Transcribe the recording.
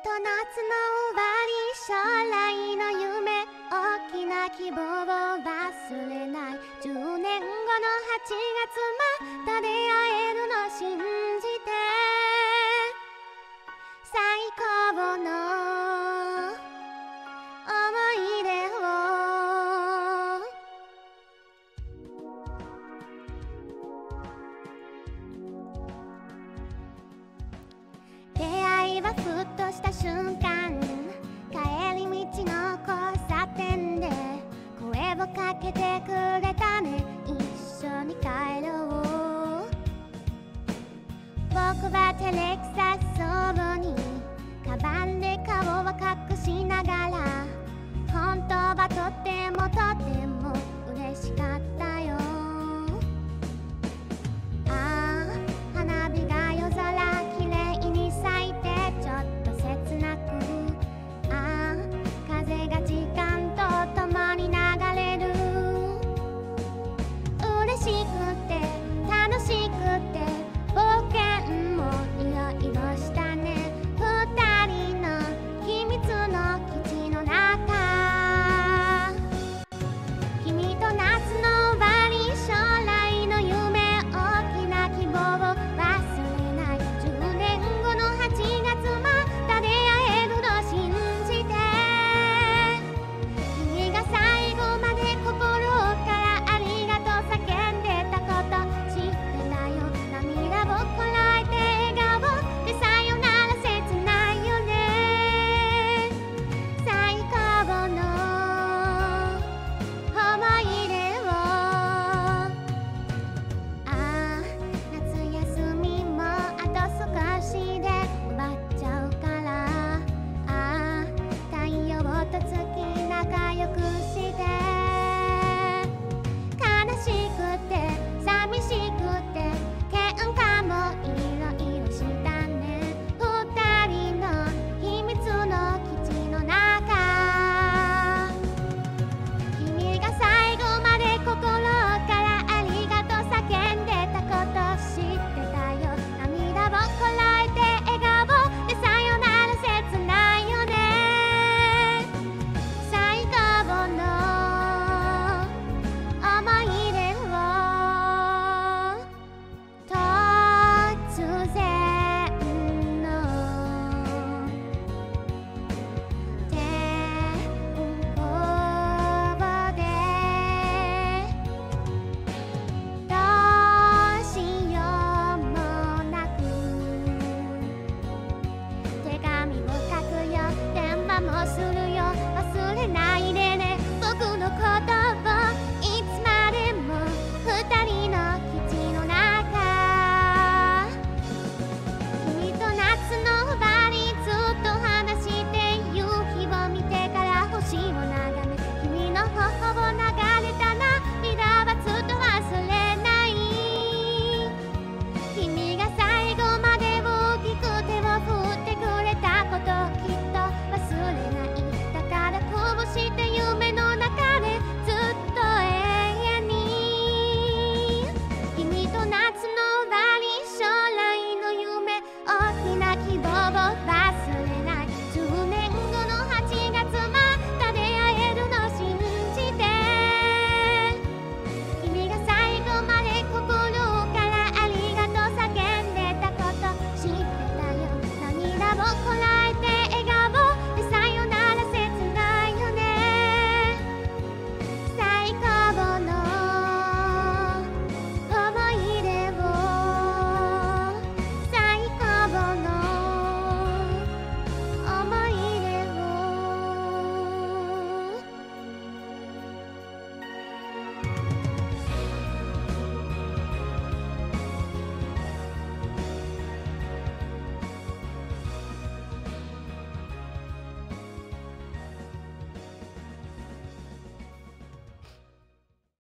と夏の終わり、将来の夢、大きな希望を忘れない。10年後の8月また出会えるの信じて、最高の思い出を。出会いはふっとした瞬間、帰り道の交差点で声をかけてくれたね。一緒に帰ろう。僕は照れくさそうにカバンで顔を隠しながら、本当はとってもとっても嬉しかったよ。ああ、花火が夜空きれいに咲いてちょっと切なく、ああ、風が時間とともに流れる。嬉しくて楽しくて冒険もいろいろしたね。二人の秘密の基地の中、君と夏の終わり、将来の夢、大きな希望を忘れない。10年後の8月また出会えるの信じて、君が最後まで心からありがとう叫んでたこと知ってたよ。涙をこらえて笑顔でさよなら切ないよね。最高の思い出を。ああ、夏休みもあと少しで終わっちゃうから、ああ、太陽と月仲良くして、悲しくて寂しくて喧嘩もいろいろしたね。二人の秘密の基地の中、君が最後まで心からありがとう叫んでたこと知ってたよ。涙をこらえて笑顔でさよなら切ないよね。最高の思い出を。突然の天候でどうしようもなく手紙を書くよ、電話もするよ。忘れないでね、僕のことを。いつまでも二人の基地の中、君と夏の終わり、ずっと話して夕日を見てから星を眺め、君の頬を流れた涙はずっと忘れない。君が最後まで大きく手を振ってくれたこと、きっと忘れない。だからこうして夢の中でずっと永遠に、君と夏の終わり、将来の夢、大きな希望を忘れない。10年後の8月また出会えるの信じて、君が最後まで心からありがとう叫んでたこと知ってたよ。涙をこら